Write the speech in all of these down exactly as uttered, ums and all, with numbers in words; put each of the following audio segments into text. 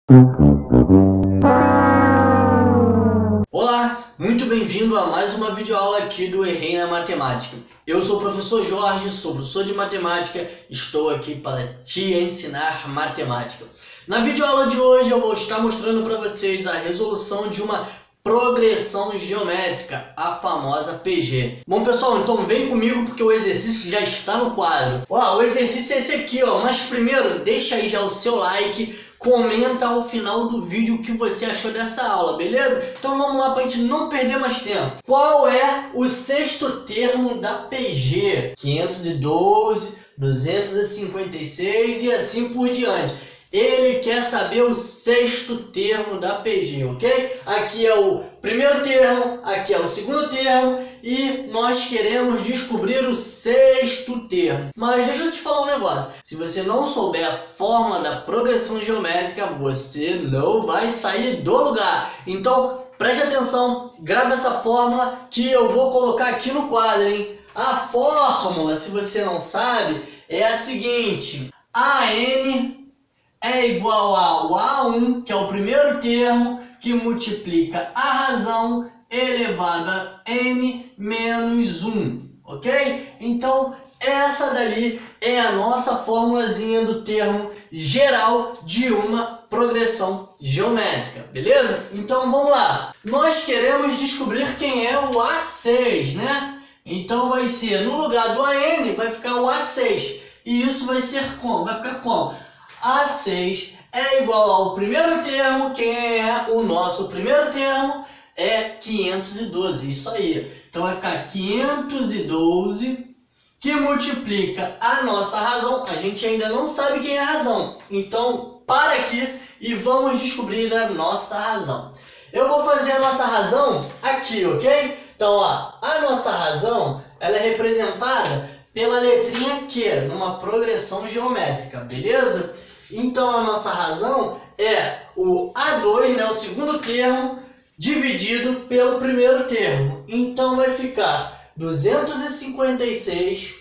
Olá, muito bem-vindo a mais uma videoaula aqui do Errei na Matemática. Eu sou o professor Jorge, sou professor de matemática, estou aqui para te ensinar matemática. Na videoaula de hoje eu vou estar mostrando para vocês a resolução de uma progressão geométrica, a famosa P G. Bom pessoal, então vem comigo porque o exercício já está no quadro. Ó, o exercício é esse aqui, ó. Mas primeiro deixa aí já o seu like, comenta ao final do vídeo o que você achou dessa aula, beleza? Então vamos lá para a gente não perder mais tempo. Qual é o sexto termo da P G? quinhentos e doze, duzentos e cinquenta e seis e assim por diante. Ele quer saber o sexto termo da P G, ok? Aqui é o primeiro termo, aqui é o segundo termo e nós queremos descobrir o sexto termo. Mas deixa eu te falar um negócio. Se você não souber a fórmula da progressão geométrica, você não vai sair do lugar. Então, preste atenção, grava essa fórmula que eu vou colocar aqui no quadro, hein? A fórmula, se você não sabe, é a seguinte. A N é igual ao A um, que é o primeiro termo, que multiplica a razão elevado a N menos um, ok? Então, essa dali é a nossa formulazinha do termo geral de uma progressão geométrica, beleza? Então, vamos lá. Nós queremos descobrir quem é o A seis, né? Então, vai ser, no lugar do A N, vai ficar o A seis. E isso vai ser como? Vai ficar como? A seis é igual ao primeiro termo. Quem é o nosso primeiro termo? É quinhentos e doze, isso aí. Então vai ficar quinhentos e doze, que multiplica a nossa razão. A gente ainda não sabe quem é a razão. Então, para aqui e vamos descobrir a nossa razão. Eu vou fazer a nossa razão aqui, ok? Então, ó, a nossa razão, ela é representada pela letrinha Q, numa progressão geométrica, beleza? Então, a nossa razão é o A dois, né, o segundo termo, dividido pelo primeiro termo. Então, vai ficar duzentos e cinquenta e seis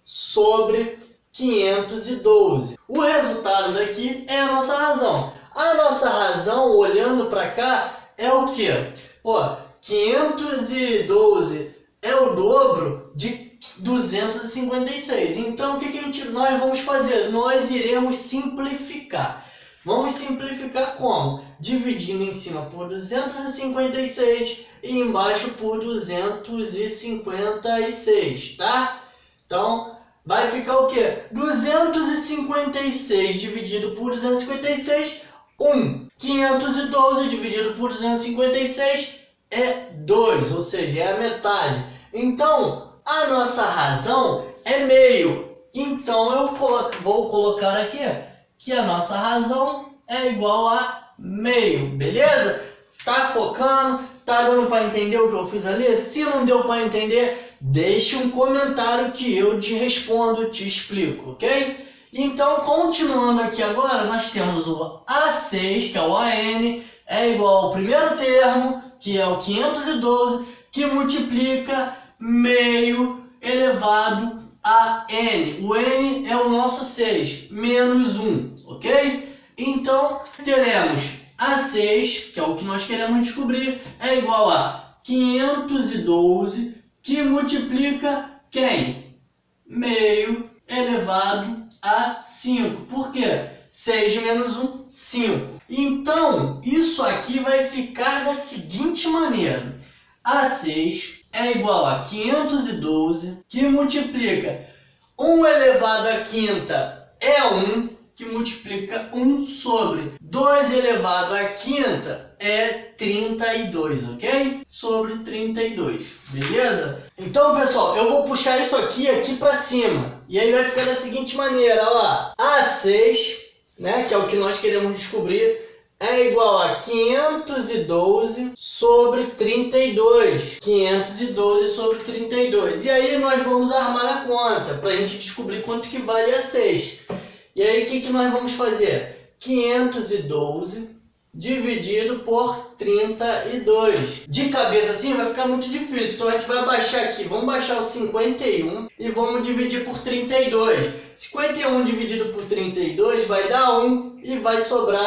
sobre quinhentos e doze. O resultado daqui é a nossa razão. A nossa razão, olhando para cá, é o quê? Pô, quinhentos e doze é o dobro de duzentos e cinquenta e seis. Então, o que, que a gente, nós vamos fazer? Nós iremos simplificar. Vamos simplificar como? Dividindo em cima por duzentos e cinquenta e seis e embaixo por duzentos e cinquenta e seis, tá? Então, vai ficar o quê? duzentos e cinquenta e seis dividido por duzentos e cinquenta e seis, um. quinhentos e doze dividido por duzentos e cinquenta e seis é dois, ou seja, é a metade. Então, a nossa razão é meio. Então, eu colo- vou colocar aqui que a nossa razão é igual a meio, beleza? Tá focando? Tá dando para entender o que eu fiz ali? Se não deu para entender, deixe um comentário que eu te respondo, te explico, ok? Então, continuando aqui agora, nós temos o A seis, que é o A N, é igual ao primeiro termo, que é o quinhentos e doze, que multiplica meio elevado a N. O N é o nosso seis, menos um, ok? Então, teremos A seis, que é o que nós queremos descobrir, é igual a quinhentos e doze, que multiplica quem? Meio elevado a cinco. Por quê? seis menos um, cinco. Então, isso aqui vai ficar da seguinte maneira. A seis é igual a quinhentos e doze, que multiplica um elevado à quinta é um, que multiplica um sobre dois elevado à quinta é trinta e dois, ok? Sobre trinta e dois, beleza? Então, pessoal, eu vou puxar isso aqui, aqui para cima. E aí vai ficar da seguinte maneira, ó lá. A seis, né, que é o que nós queremos descobrir, é igual a quinhentos e doze sobre trinta e dois. quinhentos e doze sobre trinta e dois. E aí nós vamos armar a conta para a gente descobrir quanto que vale a seis. E aí o que, que nós vamos fazer? quinhentos e doze dividido por trinta e dois. De cabeça assim vai ficar muito difícil. Então a gente vai baixar aqui. Vamos baixar o cinquenta e um e vamos dividir por trinta e dois. cinquenta e um dividido por trinta e dois vai dar um e vai sobrar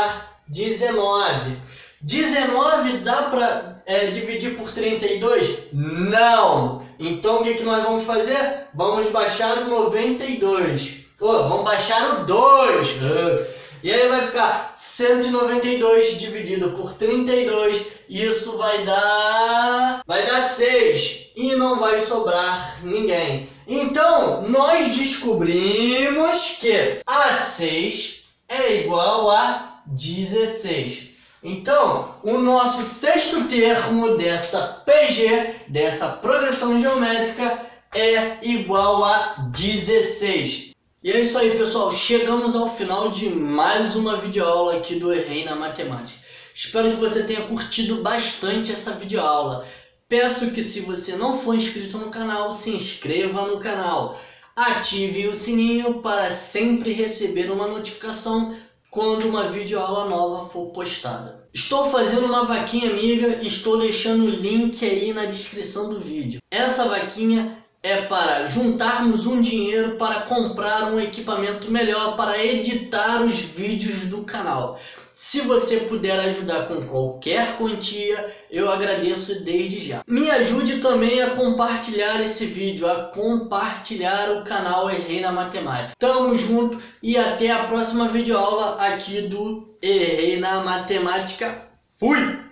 dezenove. dezenove dá para é, dividir por trinta e dois? Não! Então o que, que nós vamos fazer? Vamos baixar o noventa e dois. Oh, vamos baixar o dois. E aí vai ficar cento e noventa e dois dividido por trinta e dois. Isso vai dar... Vai dar seis. E não vai sobrar ninguém. Então, nós descobrimos que A seis é igual a dezesseis. Então, o nosso sexto termo dessa P G, dessa progressão geométrica, é igual a dezesseis. E é isso aí, pessoal. Chegamos ao final de mais uma videoaula aqui do Errei na Matemática. Espero que você tenha curtido bastante essa videoaula. Peço que, se você não for inscrito no canal, se inscreva no canal. Ative o sininho para sempre receber uma notificação quando uma videoaula nova for postada. Estou fazendo uma vaquinha amiga e estou deixando o link aí na descrição do vídeo. Essa vaquinha é para juntarmos um dinheiro para comprar um equipamento melhor para editar os vídeos do canal. Se você puder ajudar com qualquer quantia, eu agradeço desde já. Me ajude também a compartilhar esse vídeo, a compartilhar o canal Errei na Matemática. Tamo junto e até a próxima videoaula aqui do Errei na Matemática. Fui!